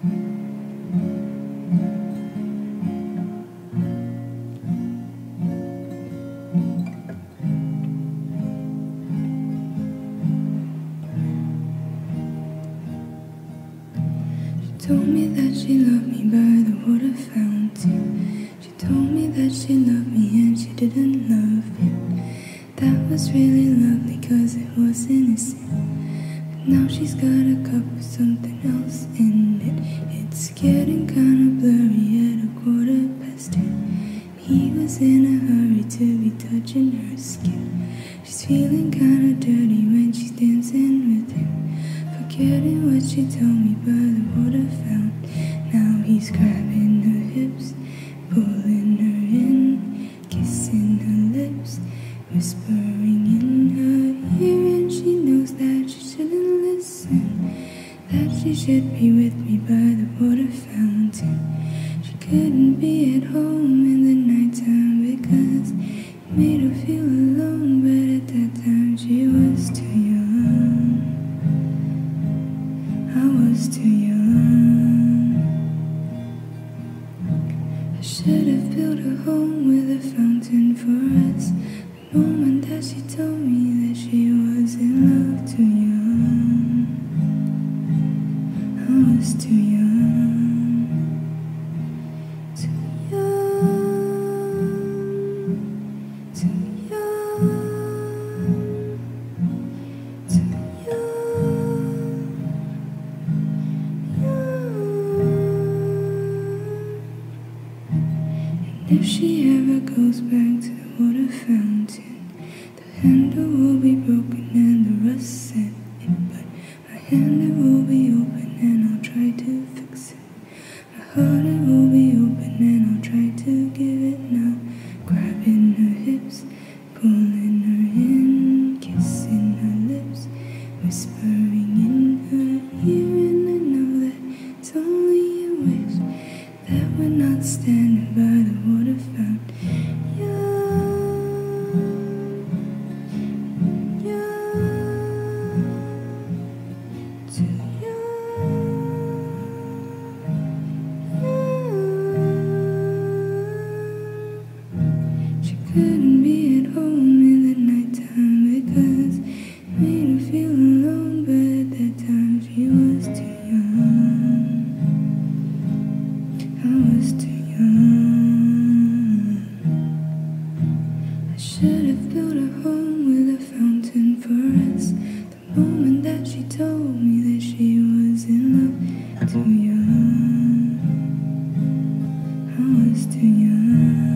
Told me that she loved me by the water fountain. She told me that she loved me and she didn't love him. That was really lovely cause it was innocent. But now she's got a cup with something else in it. It's getting kinda blurry at 10:15. He was in a hurry to be touching her skin. She's feeling kinda dirty when she's dancing with him, forgetting what she told me by the water fountain. Now he's grabbing her hips, pulling her in, kissing her lips, whispering in her ear, and she knows that she shouldn't listen, that she should be with me by the water fountain. She couldn't be at home in the nighttime because it made her feel alone, but at that time she was too young. I was too young. I should have built a home with a fountain for us. The moment that she told me that she was in love, too young. I was too young. Too young. Too young. Too young. If she ever goes back to the water fountain, the handle will be broken and the rust set in. But my hand, it will be open and I'll try to fix it. My heart, it will be open and I'll try to give it now. Grabbing her hips, pulling her in, kissing her lips, whispering in her ear, and I know that it's only a wish that we're not standing by the water fountain. She couldn't be at home in the nighttime because it made her feel alone, but at that time she was too young. I was too young. I should have built a home with a fountain for us. The moment that she told me that she was in love, too young. I was too young.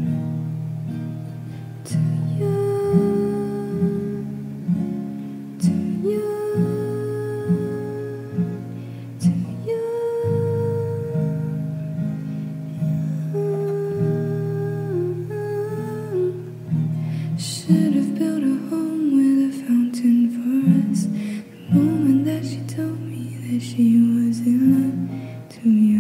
Too young. Too young. Too young. Should have built a home with a fountain for us. The moment that she told me that she was in love, too young.